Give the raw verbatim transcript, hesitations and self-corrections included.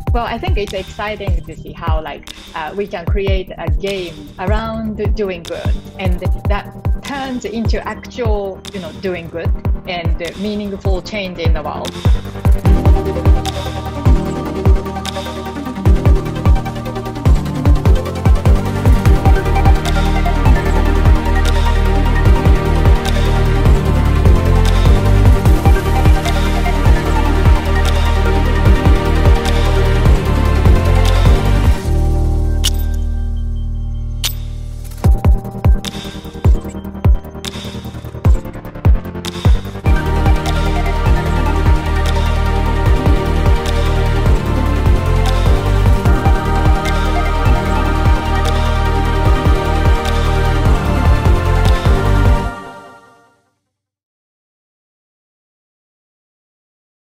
Well, I think it's exciting to see how like uh, we can create a game around doing good, and that turns into actual, you know, doing good and meaningful change in the world.